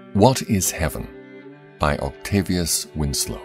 What is Heaven? By Octavius Winslow.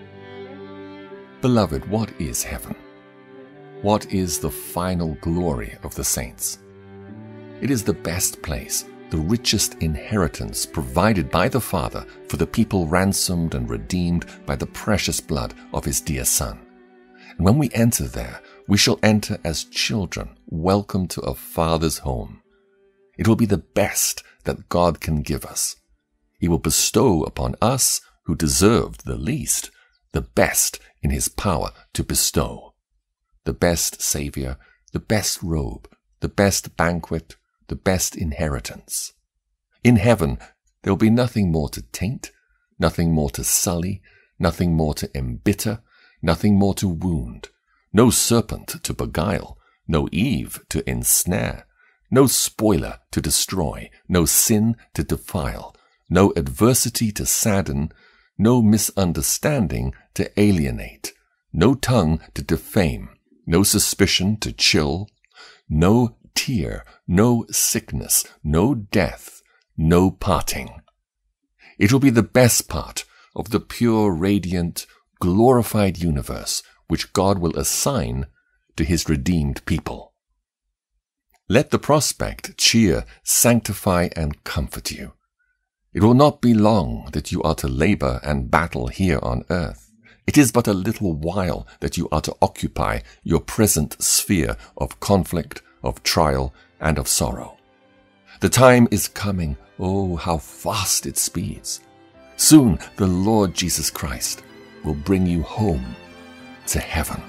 Beloved, what is heaven? What is the final glory of the saints? It is the best place, the richest inheritance provided by the Father for the people ransomed and redeemed by the precious blood of His dear Son. And when we enter there, we shall enter as children, welcome to a Father's home. It will be the best that God can give us. He will bestow upon us, who deserved the least, the best in His power to bestow. The best Savior, the best robe, the best banquet, the best inheritance. In heaven, there will be nothing more to taint, nothing more to sully, nothing more to embitter, nothing more to wound, no serpent to beguile, no Eve to ensnare, no spoiler to destroy, no sin to defile, no adversity to sadden, no misunderstanding to alienate, no tongue to defame, no suspicion to chill, no tear, no sickness, no death, no parting. It will be the best part of the pure, radiant, glorified universe which God will assign to His redeemed people. Let the prospect cheer, sanctify, and comfort you. It will not be long that you are to labor and battle here on earth. It is but a little while that you are to occupy your present sphere of conflict, of trial, and of sorrow. The time is coming, oh, how fast it speeds. Soon the Lord Jesus Christ will bring you home to heaven.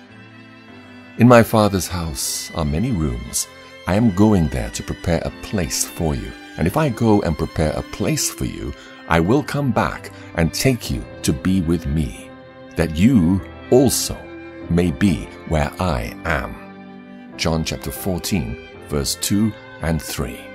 In my Father's house are many rooms. I am going there to prepare a place for you. And if I go and prepare a place for you, I will come back and take you to be with me, that you also may be where I am. John chapter 14, verse 2 and 3.